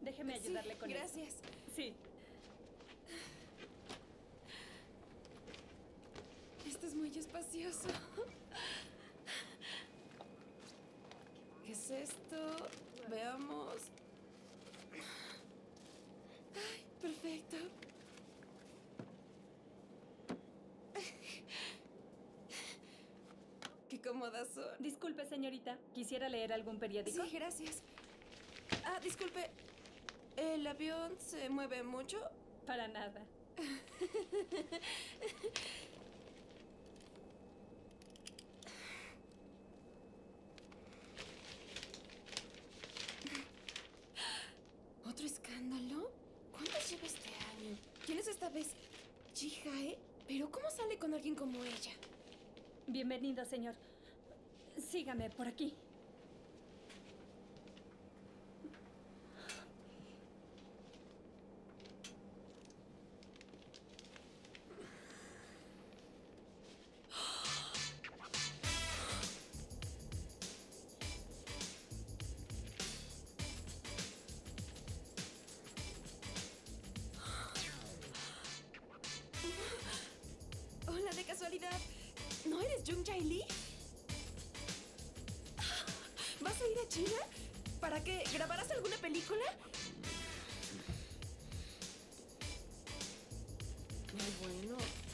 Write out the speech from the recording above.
Déjeme ayudarle con gracias. eso. Sí. Esto es muy espacioso. ¿Qué es esto? Veamos. Ay, perfecto. Qué cómodas son. Disculpe, señorita. ¿Quisiera leer algún periódico? Sí, gracias. Ah, disculpe. ¿El avión se mueve mucho? Para nada. ¿Otro escándalo? ¿Cuántos lleva este año? ¿Quién es esta vez? Jihae. ¿Pero cómo sale con alguien como ella? Bienvenido, señor. Sígame por aquí. Hola, de casualidad. ¿No eres Jung Jae Lee? ¿Vas a ir a China? ¿Para qué? ¿Grabarás alguna película? Muy bueno.